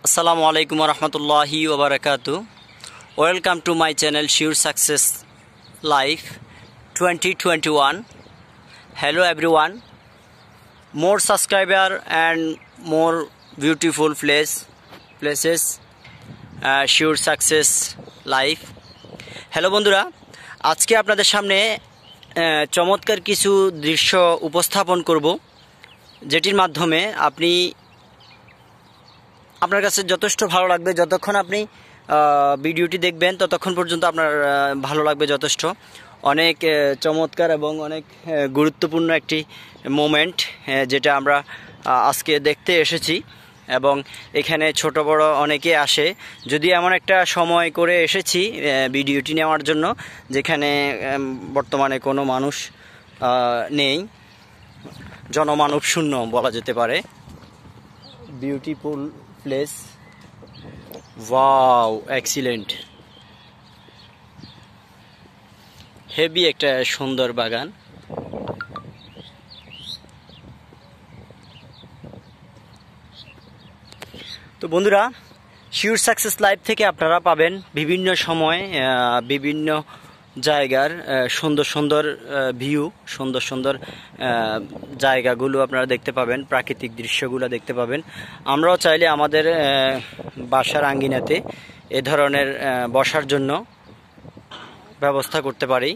Assalamu alaikum warahmatullahi wabarakatuh. Welcome to my channel Sure Success Life 2021. Hello everyone. More subscriber and more beautiful places. Sure Success Life. Hello বন্ধুরা, আজকে আপনাদের সামনে চমৎকার কিছু দৃশ্য উপস্থাপন করব, যেটির মাধ্যমে আপনার কাছে যথেষ্ট ভালো লাগবে। যতক্ষণ আপনি ভিডিওটি দেখবেন ততক্ষণ পর্যন্ত আপনার ভালো লাগবে যথেষ্ট। অনেক চমৎকার এবং অনেক গুরুত্বপূর্ণ একটি মোমেন্ট যেটা আমরা আজকে দেখতে এসেছি, এবং এখানে ছোট বড় অনেকে আসে। যদি এমন একটা সময় করে এসেছি ভিডিওটি নেওয়ার জন্য যেখানে বর্তমানে কোনো মানুষ নেই, জনমানব শূন্য বলা যেতে পারে। Beautiful place, wow, excellent, heavy একটা সুন্দর বাগান। তো বন্ধুরা, শিওর সাকসেস লাইভ থেকে আপনারা পাবেন বিভিন্ন সময় বিভিন্ন জায়গার সুন্দর সুন্দর ভিউ, সুন্দর সুন্দর জায়গাগুলো আপনারা দেখতে পাবেন, প্রাকৃতিক দৃশ্যগুলো দেখতে পাবেন। আমরাও চাইলে আমাদের বাসার আঙ্গিনাতে এ ধরনের বসার জন্য ব্যবস্থা করতে পারি।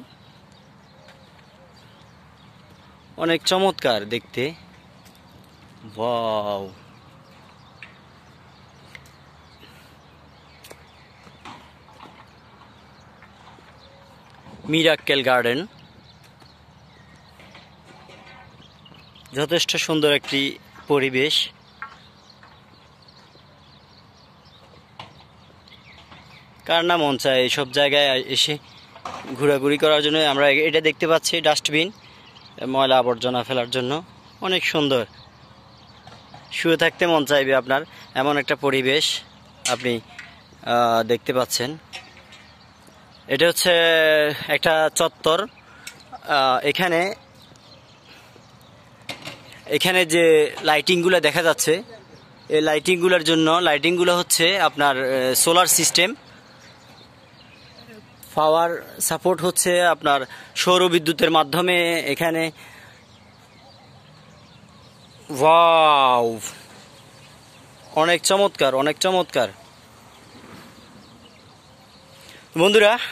অনেক চমৎকার দেখতে, ওয়াও। মিরাক্কেল গার্ডেন যথেষ্ট সুন্দর একটি পরিবেশ। কার না মন চায় এইসব জায়গায় এসে ঘোরাঘুরি করার জন্য। আমরা এটা দেখতে পাচ্ছি ডাস্টবিন, ময়লা আবর্জনা ফেলার জন্য। অনেক সুন্দর, শুয়ে থাকতে মন চাইবে আপনার, এমন একটা পরিবেশ আপনি দেখতে পাচ্ছেন। এটা হচ্ছে একটা চত্বর। এখানে যে লাইটিংগুলো দেখা যাচ্ছে, এই লাইটিংগুলো হচ্ছে আপনার সোলার সিস্টেম। পাওয়ার সাপোর্ট হচ্ছে আপনার সৌর বিদ্যুতের মাধ্যমে। এখানে ওয়াও, অনেক চমৎকার, অনেক চমৎকার বন্ধুরা।